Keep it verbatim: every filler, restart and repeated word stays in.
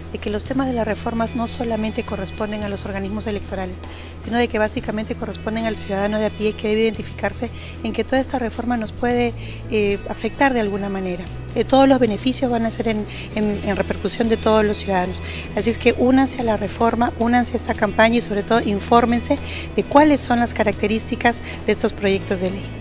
de que los temas de las reformas no solamente corresponden a los organismos electorales, sino de que básicamente corresponden al ciudadano de a pie, que debe identificarse en que toda esta reforma nos puede eh, afectar de alguna manera. Eh, todos los beneficios van a ser en, en, en repercusión de todos los ciudadanos. Así es que únanse a la reforma, únanse a esta campaña y sobre todo infórmense de cuáles son las características de estos proyectos de ley.